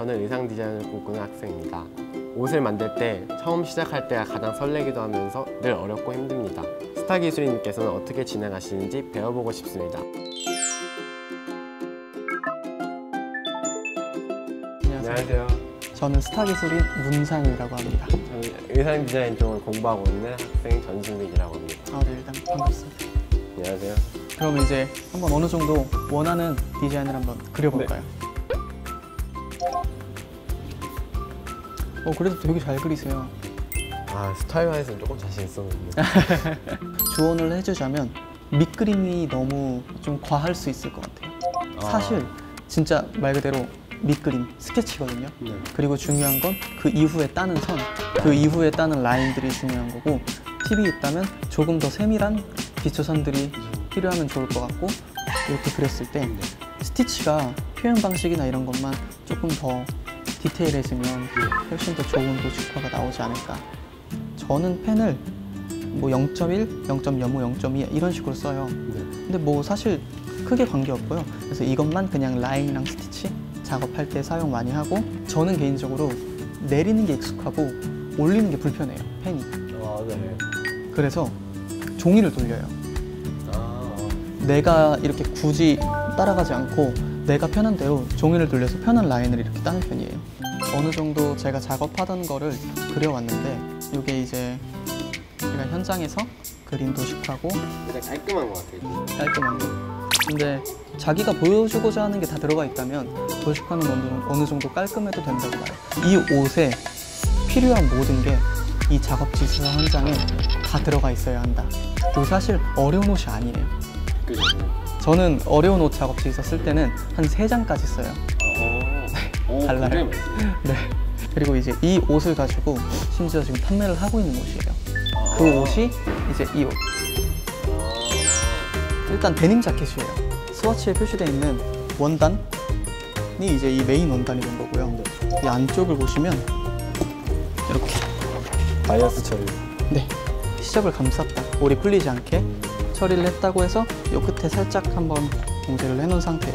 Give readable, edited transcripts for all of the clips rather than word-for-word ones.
저는 의상 디자인을 꿈꾸는 학생입니다. 옷을 만들 때 처음 시작할 때가 가장 설레기도 하면서 늘 어렵고 힘듭니다. 스타 기술인님께서는 어떻게 진행하시는지 배워보고 싶습니다. 안녕하세요. 저는 스타 기술인 문상이라고 합니다. 저는 의상 디자인 쪽을 공부하고 있는 학생 전승익이라고 합니다. 네, 일단 반갑습니다. 안녕하세요. 그럼 이제 한번 어느 정도 원하는 디자인을 한번 그려볼까요? 그래도 되게 잘 그리세요. 스타일화에서는 조금 자신 있었는데. 조언을 해주자면 밑그림이 너무 좀 과할 수 있을 것 같아요. 사실 진짜 말 그대로 밑그림, 스케치거든요. 네. 그리고 중요한 건 그 이후에 따는 선, 그 이후에 따는 라인들이 중요한 거고, 팁이 있다면 조금 더 세밀한 기초선들이 필요하면 좋을 것 같고, 이렇게 그렸을 때 스티치가 표현 방식이나 이런 것만 조금 더 디테일해지면 훨씬 더 좋은 도식화가 나오지 않을까. 저는 펜을 뭐 0.1, 0.05, 0.2 이런 식으로 써요. 근데 뭐 사실 크게 관계없고요. 그래서 이것만 그냥 라인이랑 스티치 작업할 때 사용 많이 하고, 저는 개인적으로 내리는 게 익숙하고 올리는 게 불편해요, 펜이. 네. 그래서 종이를 돌려요. 내가 이렇게 굳이 따라가지 않고 내가 편한 대로 종이를 돌려서 편한 라인을 이렇게 따는 편이에요. 어느 정도 제가 작업하던 거를 그려왔는데, 이게 이제 제가 현장에서 그린 도식화고, 일단 깔끔한 것 같아요. 깔끔한 거. 근데 자기가 보여주고자 하는 게 다 들어가 있다면 도식화는 어느 정도 깔끔해도 된다고 봐요. 이 옷에 필요한 모든 게 이 작업 지수 현장에 다 들어가 있어야 한다. 그리고 사실 어려운 옷이 아니에요. 그죠? 저는 어려운 옷 작업지 있었을 때는 한 3장까지 써요. 달라요. 네. 그리고 이제 이 옷을 가지고 심지어 지금 판매를 하고 있는 옷이에요. 그 옷이 이제 이 옷. 일단 데님 자켓이에요. 스와치에 표시되어 있는 원단이 이제 이 메인 원단이 된 거고요. 이 안쪽을 보시면 이렇게 바이어스 처리. 네, 시접을 감쌌다. 올이 풀리지 않게 처리를 했다고 해서 이 끝에 살짝 한번 봉제를 해놓은 상태예요.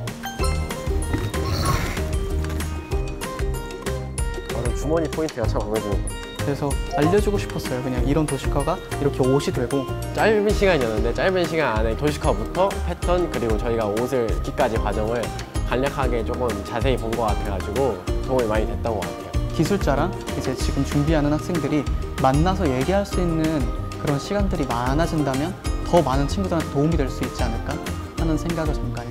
주머니 포인트가 참 마음에 드는 것 같아요. 그래서 알려주고 싶었어요. 그냥 이런 도식화가 이렇게 옷이 되고. 짧은 시간이었는데 짧은 시간 안에 도식화부터 패턴, 그리고 저희가 옷을 입기까지 과정을 간략하게 조금 자세히 본 것 같아가지고 도움이 많이 됐던 것 같아요. 기술자랑 이제 지금 준비하는 학생들이 만나서 얘기할 수 있는 그런 시간들이 많아진다면 더 많은 친구들한테 도움이 될 수 있지 않을까 하는 생각을 잠깐